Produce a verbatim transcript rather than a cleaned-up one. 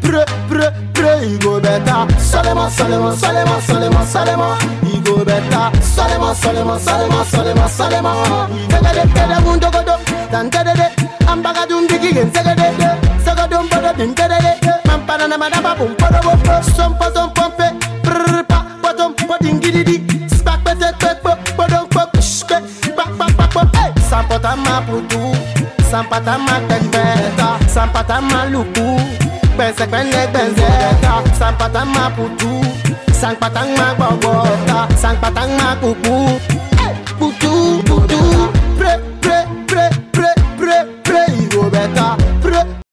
Pray, pray, pray, he go better. Solema, solema, solema, solema, solema. He go better. Solema, solema, solema, solema, solema. Segede, segede, mundo godo. Tantede, ambaga dumbigi gen segede. Segodum bodo din tede. Mampana na madaba bum bodo bodo. Sompo sompompe. Prr pa, potom podin gididi. Spak pete pek pok, bodong pok. Shpek, pak pak pak pok. Hey, sampota ma putu. Sampata ma tekbeta. Sampata ma luku. Bense kwene benzeta. Sampata ma putu. Sang patang ma bobota. Sang patang ma kuku.